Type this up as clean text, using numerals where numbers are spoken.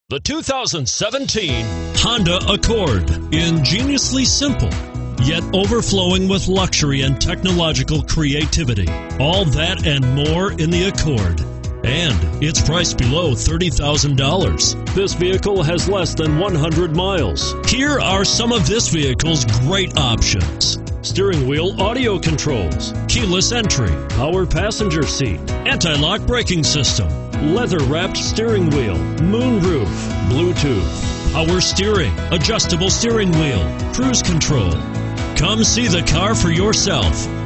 The 2017 Honda Accord. Ingeniously simple, yet overflowing with luxury and technological creativity. All that and more in the Accord. And it's priced below $30,000. This vehicle has less than 100 miles. Here are some of this vehicle's great options: steering wheel audio controls, keyless entry, power passenger seat, anti-lock braking system, leather-wrapped steering wheel, moonroof, Bluetooth, power steering, adjustable steering wheel, cruise control. Come see the car for yourself.